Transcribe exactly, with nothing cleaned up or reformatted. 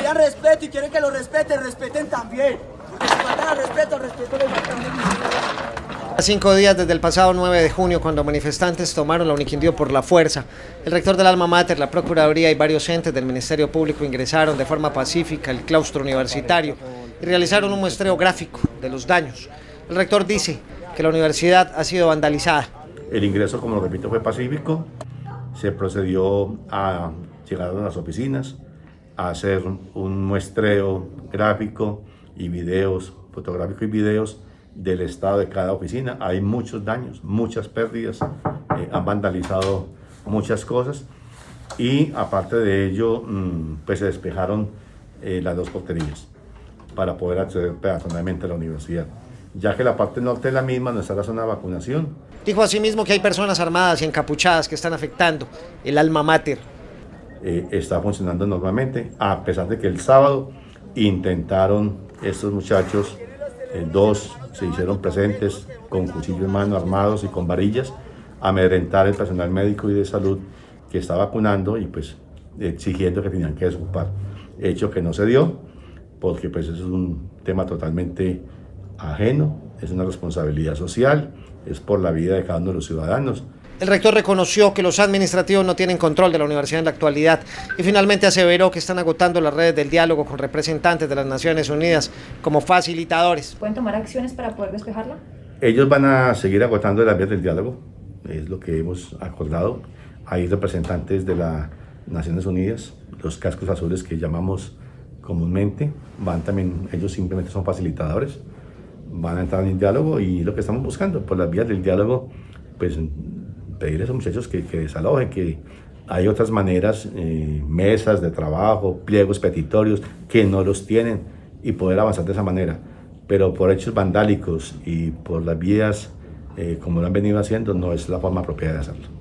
pedían respeto y quieren que lo respeten, respeten también. Porque si faltan al respeto, al respeto les faltan el mismo. Cinco días desde el pasado nueve de junio, cuando manifestantes tomaron la Uniquindío por la fuerza, el rector del Alma Mater, la Procuraduría y varios entes del Ministerio Público ingresaron de forma pacífica al claustro universitario y realizaron un muestreo gráfico de los daños. El rector dice que la universidad ha sido vandalizada. El ingreso, como lo repito, fue pacífico. Se procedió a llegar a las oficinas, a hacer un muestreo gráfico y videos, fotográfico y videos del estado de cada oficina. Hay muchos daños, muchas pérdidas, eh, han vandalizado muchas cosas y aparte de ello, pues se despejaron eh, las dos porterías para poder acceder peatonalmente a la universidad, ya que la parte norte de la misma no está la zona de vacunación. Dijo asimismo que hay personas armadas y encapuchadas que están afectando el Alma Mater. Eh, está funcionando normalmente, a pesar de que el sábado intentaron estos muchachos, eh, dos se hicieron presentes con cuchillo en mano, armados y con varillas, amedrentar el personal médico y de salud que está vacunando y pues exigiendo que tenían que desocupar. Hecho que no se dio, porque pues eso es un tema totalmente ajeno, es una responsabilidad social, es por la vida de cada uno de los ciudadanos. El rector reconoció que los administrativos no tienen control de la universidad en la actualidad y finalmente aseveró que están agotando las redes del diálogo con representantes de las Naciones Unidas como facilitadores. ¿Pueden tomar acciones para poder despejarla? Ellos van a seguir agotando las vías del diálogo, es lo que hemos acordado. Hay representantes de las Naciones Unidas, los cascos azules que llamamos comúnmente, van también, ellos simplemente son facilitadores, van a entrar en el diálogo y lo que estamos buscando por las vías del diálogo, pues pedir a esos muchachos que, que desalojen, que hay otras maneras, eh, mesas de trabajo, pliegos petitorios, que no los tienen y poder avanzar de esa manera. Pero por hechos vandálicos y por las vías eh, como lo han venido haciendo, no es la forma apropiada de hacerlo.